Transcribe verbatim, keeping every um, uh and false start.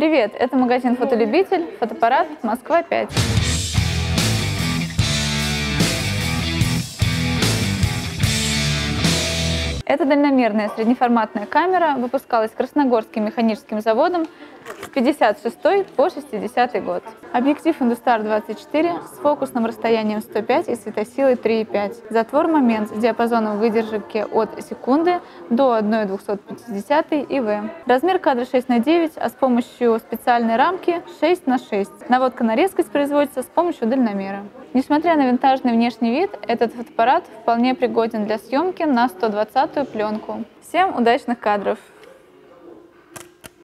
Привет, это магазин «Фотолюбитель», фотоаппарат Москва пять. Эта дальномерная среднеформатная камера выпускалась Красногорским механическим заводом с пятьдесят шестого по шестидесятый год. Объектив Индустар двадцать четыре с фокусным расстоянием сто пять и светосилой три и пять. Затвор момент с диапазоном выдержки от секунды до одной двухсот пятидесятой ИВ. Размер кадра шесть на девять, а с помощью специальной рамки шесть на шесть. Наводка на резкость производится с помощью дальномера. Несмотря на винтажный внешний вид, этот фотоаппарат вполне пригоден для съемки на сто двадцатую пленку. Всем удачных кадров!